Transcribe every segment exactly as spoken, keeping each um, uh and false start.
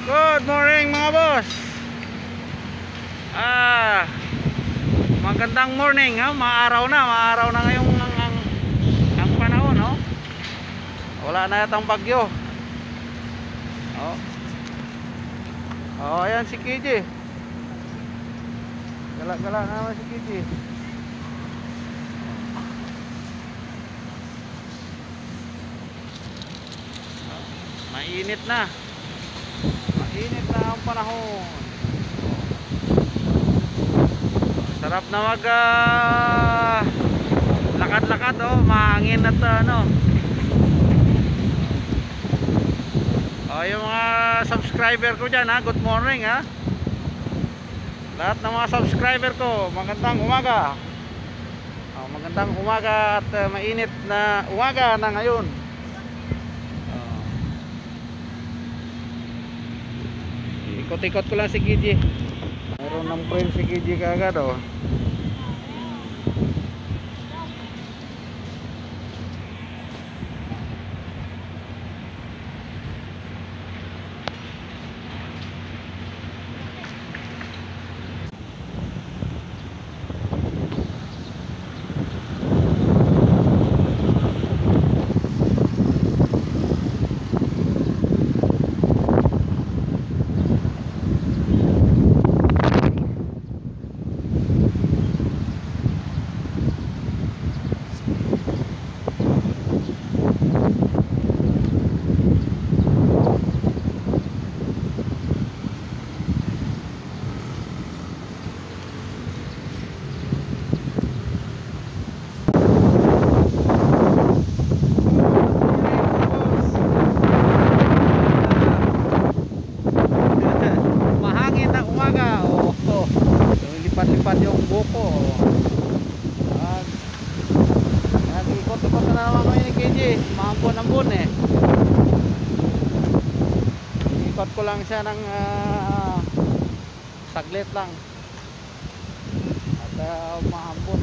Good morning mga boss. Ah, magandang morning ha, maaraw na, maaraw na ngayong ang, ang, ang panahon, no? Wala na yatang bagyo. Oh. Oh, ayan si K J. Gala-gala naman si K J. Mainit na. Mainit na ang panahon. Sarap na mag uh, lakad-lakad, oh, mahangin at uh, ano. Oh, yung mga subscriber ko dyan, ha, good morning, ha. Lahat ng mga subscriber ko, magandang umaga. Oh, magandang umaga at uh, mainit na umaga na ngayon. Ikot-ikot ko lang si K J. Mayroon ng friend si K J kagad, oh. Lipat yung buko. Ah, nag-ikot-ikot na naman ngayon ni K J. Maambon-ambon eh. Ikot ko lang siya ng uh, saglit lang. At uh, maambon.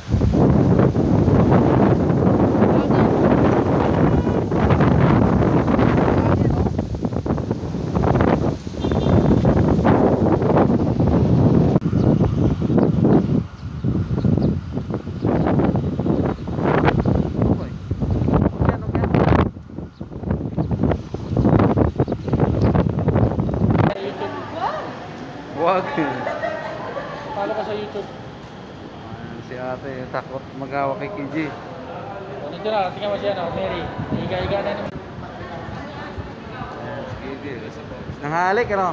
Wag. Follow ka sa YouTube. Ayan, si ate takot mag-awa kay K J. O, nito na, tingnan mo siya na, Mary. Higa-higa na naman. Ayan, si K J. Nanghalik, ano?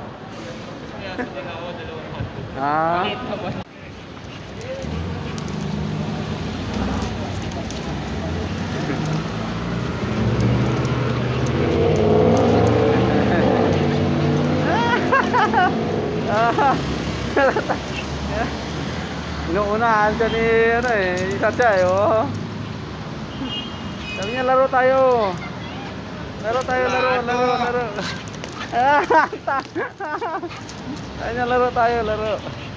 Ah. Inuunahan siya ni ano eh, isa siya eh, oh. Sabi niya laro tayo. Laro tayo, laro, laro, laro. Sabi niya laro tayo, laro.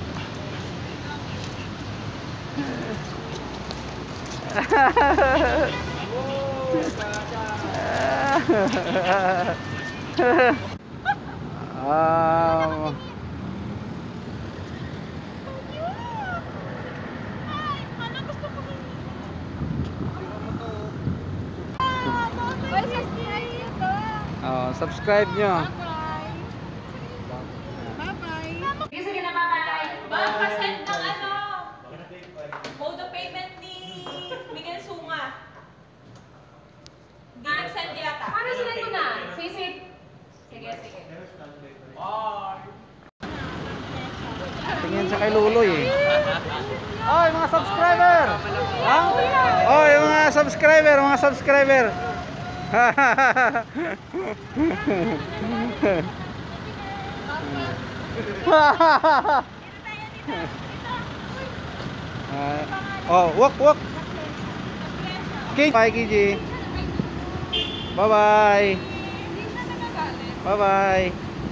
Ah. Oh, subscribe nyo. Bye-bye. Sige na, bye-bye. Bang, pasend ng ano? Mode of payment ni Miguel Sunga. Hindi nag-send yata. Paano sila ko na? Sisip. Sige, sige. Tingin siya kay Luloy eh. Oy, mga subscriber! Ha? Oy, mga subscriber, mga subscriber. Oh, walk, walk. Okay, bye K J. Bye bye. Bye bye.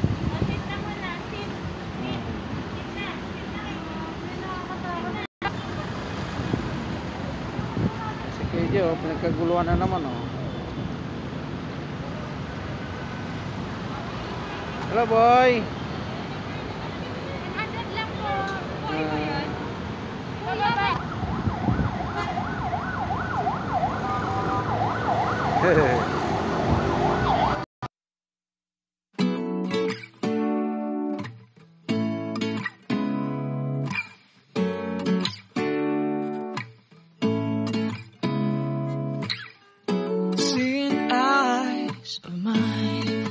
Si K J, oh, pinagkaguluhan na naman, oh. Hello, boy. one hundred lang po. Okay ba yan? Kuya ba? Seeing eyes of mine,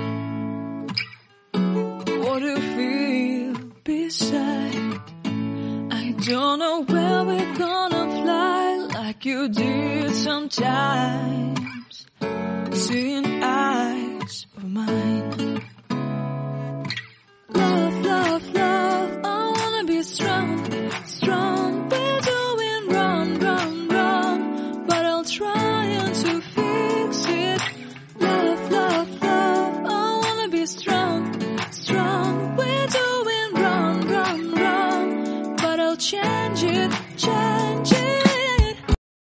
what do you feel beside? I don't know where we're gonna fly like you did sometimes. Seeing eyes of mine, love, love, love, I wanna be strong, strong. We're doing wrong, wrong, wrong, but I'll try to fix it. Love, love, love, I wanna be strong, strong. We're doing wrong, wrong, wrong, but I'll change it, change it.